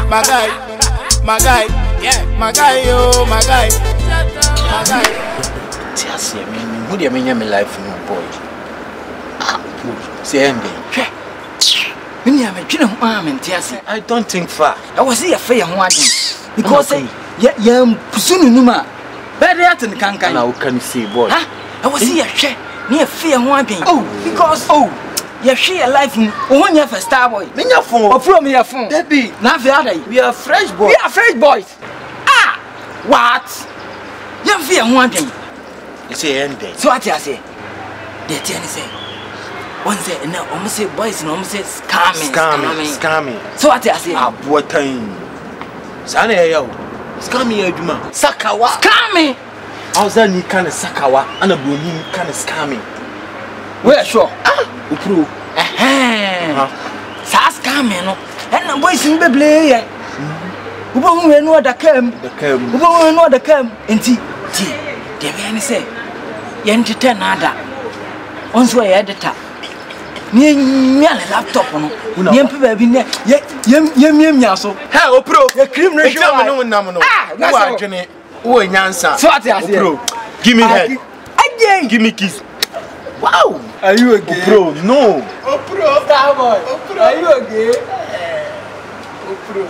Yeah, my guy, oh, my guy. Tiasi, who do you mean my life, no boy? Say, I don't think far. I was here fair one because say, soon numa. Better at the cancan. How can you see, boy? I was here near fear one thing. Oh, because you share life on your first star boy. Then your phone or from your phone. Debbie, not the other. We are fresh boys. We are fresh boys. Ah, what? You fear one thing. You say, end so what I say? The ten say. One say, no, almost say boys and almost say scamming. So what I say? Ah, what time? Sunny, yo. Scamming, Eduma. Sakawa. Scamming. How's that? You kind of Sakawa and a boom kind of scamming. We're sure. Upro. Scamming, no. And the boys in the blade. Who won't know the cam? Who won't know the cam? And tea. The man say, Yanti Tenada. Once way editor. Near laptop on Yampa baby, yam so. How pro, a criminal nominal. Ah, Jenny. Oh, Yansa. So I say, give me head. Again, give me kiss. Wow, are you a gay? Pro, no. Oh, pro, Starboy. Oh, pro, are you a gay? Oh, pro,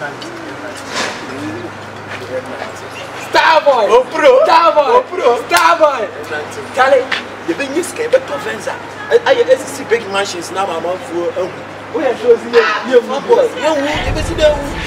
Starboy. Oh, pro, Starboy. Oh, pro, Starboy. Charlie, you've been used to get offense. I see big machines now. I'm on for. Oh, yeah, sure. You're my boy. You're